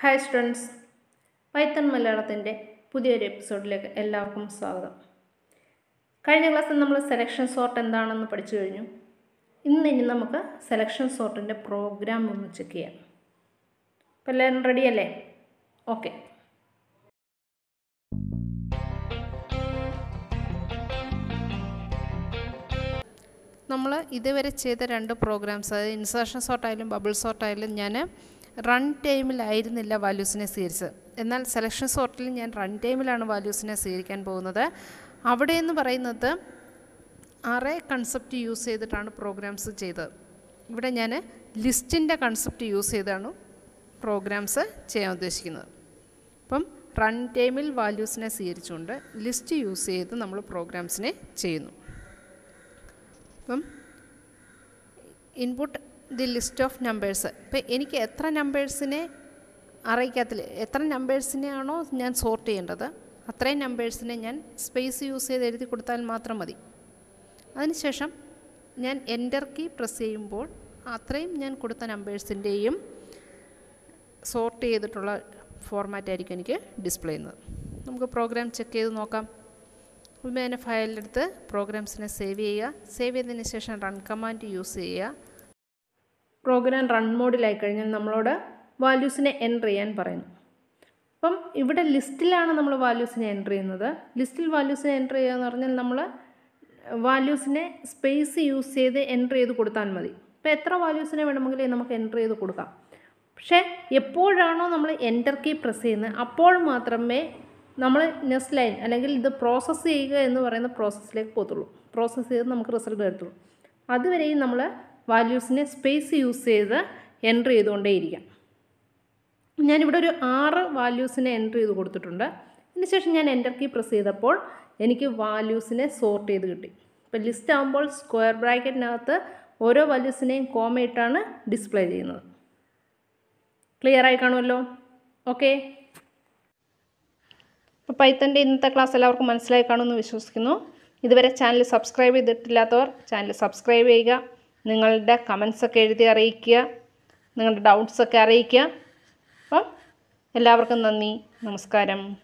Hi students, Python മലയാളത്തിൻ്റെ പുതിയൊരു എപ്പിസോഡിലേക്ക് എല്ലാവർക്കും സ്വാഗതം. കഴിഞ്ഞ ക്ലാസ്സിൽ നമ്മൾ സെലക്ഷൻ സോർട്ട് എന്താണെന്ന് പഠിച്ചു കഴിഞ്ഞു. ഇനി നമുക്ക് സെലക്ഷൻ സോർട്ടിൻ്റെ പ്രോഗ്രാം ഒന്ന് ചെക്ക് ചെയ്യാം. അപ്പോൾ എല്ലാവരും റെഡിയല്ലേ? ഓക്കെ. നമ്മൾ ഇതുവരെ ചെയ്ത രണ്ട് പ്രോഗ്രാംസ്, അതായത് ഇൻസേർഷൻ സോർട്ടായാലും ബബിൾ സോർട്ടായാലും ഞാൻ റൺ ടൈമിലായിരുന്നില്ല വാല്യൂസിനെ സ്വീകരിച്ചത്. എന്നാൽ സെലക്ഷൻ സോർട്ടിൽ ഞാൻ റൺ ടൈമിലാണ് വാല്യൂസിനെ സ്വീകരിക്കാൻ പോകുന്നത്. അവിടെ എന്ന് പറയുന്നത് അറേ കൺസെപ്റ്റ് യൂസ് ചെയ്തിട്ടാണ് പ്രോഗ്രാംസ് ചെയ്തത്. ഇവിടെ ഞാൻ ലിസ്റ്റിൻ്റെ കൺസെപ്റ്റ് യൂസ് ചെയ്താണ് പ്രോഗ്രാംസ് ചെയ്യാൻ ഉദ്ദേശിക്കുന്നത്. അപ്പം റൺ ടൈമിൽ വാല്യൂസിനെ സ്വീകരിച്ചുകൊണ്ട് ലിസ്റ്റ് യൂസ് ചെയ്ത് നമ്മൾ പ്രോഗ്രാംസിനെ ചെയ്യുന്നു. അപ്പം input the list of numbers. ഇപ്പം എനിക്ക് എത്ര നമ്പേഴ്സിനെ അറിയിക്കത്തിൽ എത്ര നമ്പേഴ്സിനെയാണോ ഞാൻ സോർട്ട് ചെയ്യേണ്ടത് അത്രയും നമ്പേഴ്സിനെ ഞാൻ സ്പേസ് യൂസ് ചെയ്ത് എഴുതി കൊടുത്താൽ മാത്രം മതി. അതിനുശേഷം ഞാൻ എൻ്റർ കീ പ്രസ് ചെയ്യുമ്പോൾ അത്രയും ഞാൻ കൊടുത്ത നമ്പേഴ്സിൻ്റെയും സോർട്ട് ചെയ്തിട്ടുള്ള ഫോർമാറ്റായിരിക്കും എനിക്ക് ഡിസ്പ്ലേ ചെയ്യുന്നത്. നമുക്ക് പ്രോഗ്രാം ചെക്ക് ചെയ്ത് നോക്കാം. അപ്പോൾ ഞാൻ ഫയലിലെടുത്ത് പ്രോഗ്രാംസിനെ സേവ് ചെയ്യുക. സേവ് ചെയ്തതിന് ശേഷം റൺ കമാൻഡ് യൂസ് ചെയ്യുക. പ്രോഗ്രാം റൺ മോഡിലായി കഴിഞ്ഞാൽ നമ്മളോട് വാല്യൂസിനെ എൻ്റർ ചെയ്യാൻ പറയുന്നു. അപ്പം ഇവിടെ ലിസ്റ്റിലാണ് നമ്മൾ വാല്യൂസിനെ എൻ്റർ ചെയ്യുന്നത്. ലിസ്റ്റിൽ വാല്യൂസിനെ എൻ്റർ ചെയ്യുക എന്ന് പറഞ്ഞാൽ നമ്മൾ വാല്യൂസിനെ സ്പേസ് യൂസ് ചെയ്ത് എൻ്റർ ചെയ്ത് കൊടുത്താൽ മതി. ഇപ്പോൾ എത്ര വാല്യൂസിനെ വേണമെങ്കിലും നമുക്ക് എൻ്റർ ചെയ്ത് കൊടുക്കാം. പക്ഷേ എപ്പോഴാണോ നമ്മൾ എൻ്റർ കീ പ്രസ് ചെയ്യുന്നത് അപ്പോൾ മാത്രമേ നമ്മൾ നെക്സ്റ്റ് ലൈൻ അല്ലെങ്കിൽ ഇത് പ്രോസസ്സ് ചെയ്യുക എന്ന് പറയുന്ന പ്രോസസ്സിലേക്ക് പോകത്തുള്ളൂ. പ്രോസസ്സ് ചെയ്ത് നമുക്ക് റിസൾട്ട് വരത്തുള്ളൂ. അതുവരെയും നമ്മൾ വാല്യൂസിനെ സ്പേസ് യൂസ് ചെയ്ത് എൻ്റർ ചെയ്തുകൊണ്ടേയിരിക്കാം. ഞാനിവിടെ ഒരു 6 വാല്യൂസിനെ എൻ്റർ ചെയ്ത് കൊടുത്തിട്ടുണ്ട്. അതിനുശേഷം ഞാൻ എൻ്റർ കീ പ്രസ് ചെയ്തപ്പോൾ എനിക്ക് വാല്യൂസിനെ സോർട്ട് ചെയ്ത് കിട്ടി. ഇപ്പോൾ ലിസ്റ്റ് ആകുമ്പോൾ സ്ക്വയർ ബ്രാക്കറ്റിനകത്ത് ഓരോ വാല്യൂസിനെയും കോമയിട്ടാണ് ഡിസ്പ്ലേ ചെയ്യുന്നത്. ക്ലിയർ ആയി കാണുമല്ലോ? ഓക്കെ. അപ്പോൾ പൈത്തൻ്റെ ഇന്നത്തെ ക്ലാസ് എല്ലാവർക്കും മനസ്സിലായി കാണുമെന്ന് വിശ്വസിക്കുന്നു. ഇതുവരെ ചാനൽ സബ്സ്ക്രൈബ് ചെയ്തിട്ടില്ലാത്തവർ ചാനൽ സബ്സ്ക്രൈബ് ചെയ്യുക. നിങ്ങളുടെ കമൻസൊക്കെ എഴുതി അറിയിക്കുക. നിങ്ങളുടെ ഡൗട്ട്സൊക്കെ അറിയിക്കുക. അപ്പം എല്ലാവർക്കും നന്ദി, നമസ്കാരം.